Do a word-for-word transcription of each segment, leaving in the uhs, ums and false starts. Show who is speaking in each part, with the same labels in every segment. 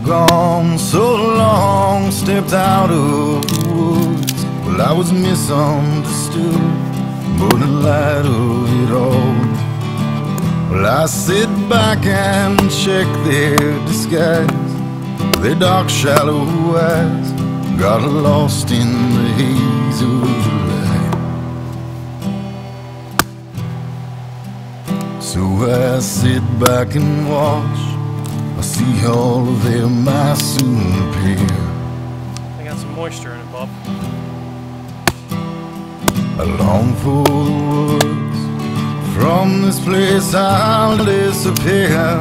Speaker 1: gone so long, stepped out of the woods. Well, I was misunderstood, but in light of it all, well, I sit back and check their disguise. Their dark, shallow eyes got lost in the haze of the light. So I sit back and watch. I see all of them I soon appear.
Speaker 2: I got some moisture in it, Bob.
Speaker 1: I long for the words. From this place I'll disappear.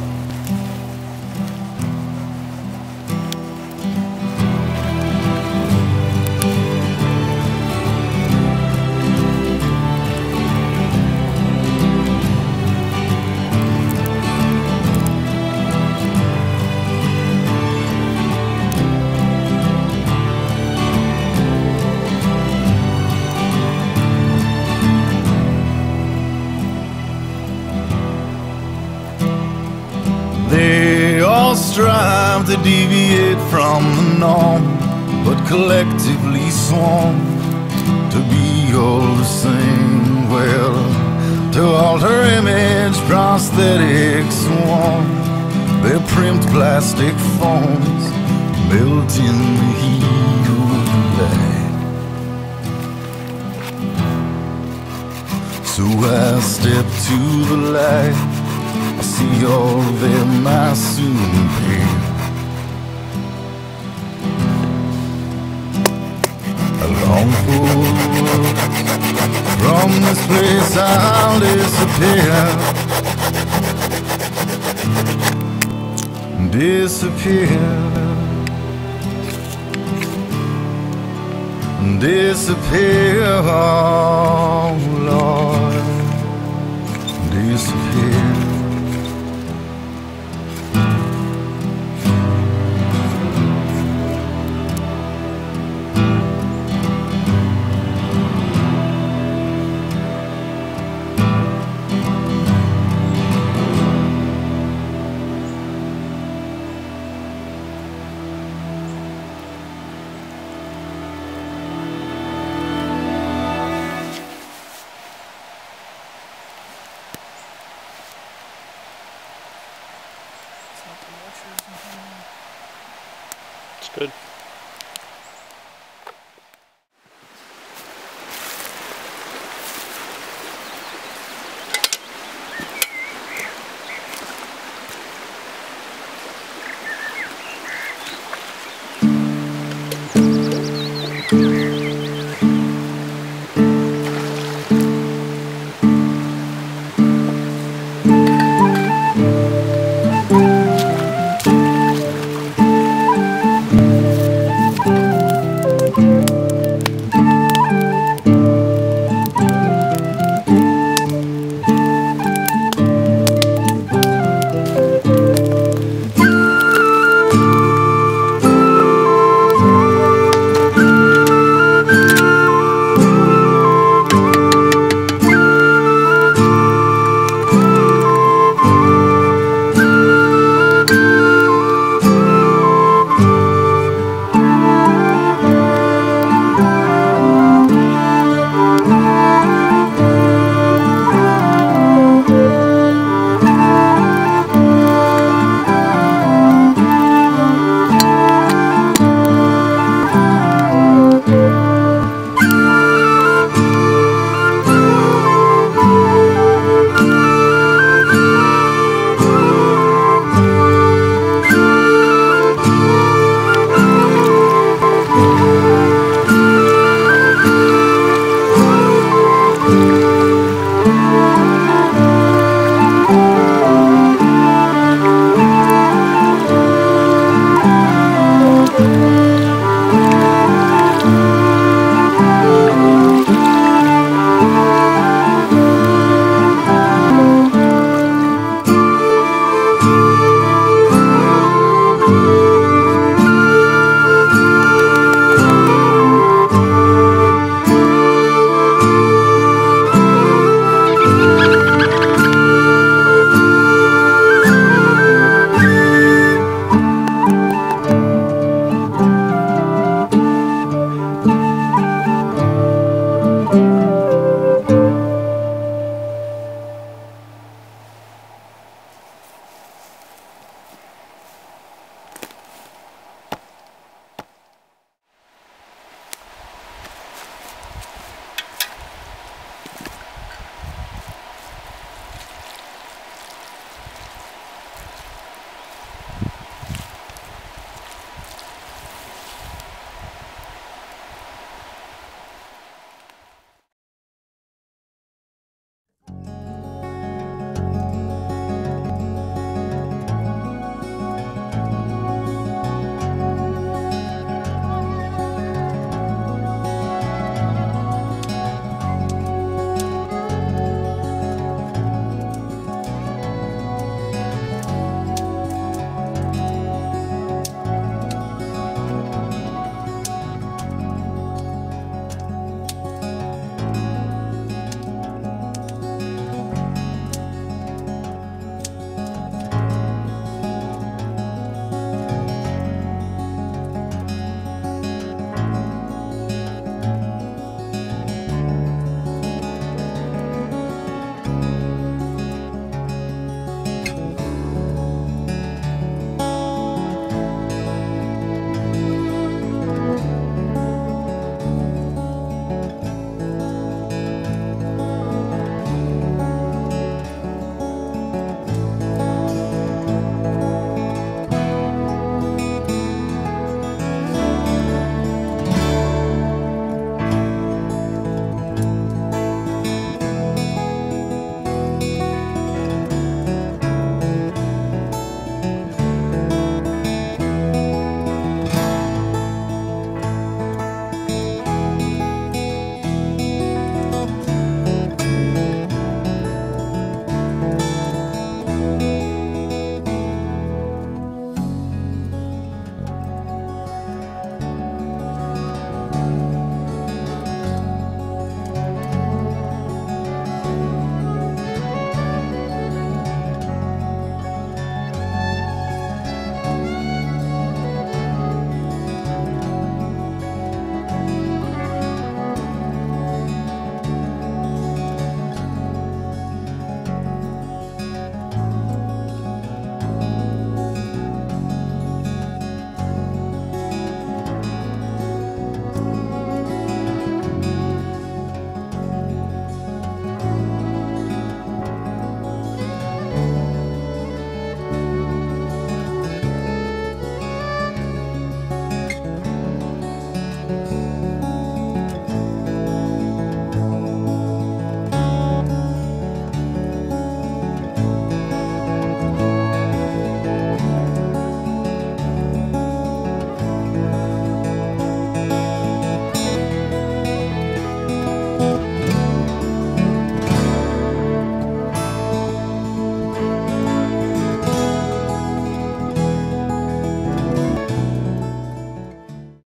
Speaker 1: They all strive to deviate from the norm, but collectively swarm to be all the same. Well, to alter image, prosthetics swarm. Their primed plastic forms melt in the heat of the light. So I step to the light. I see all of them I soon appear. I long for words. From this place I'll disappear. Disappear. Disappear, oh Lord. Disappear.
Speaker 2: It's good.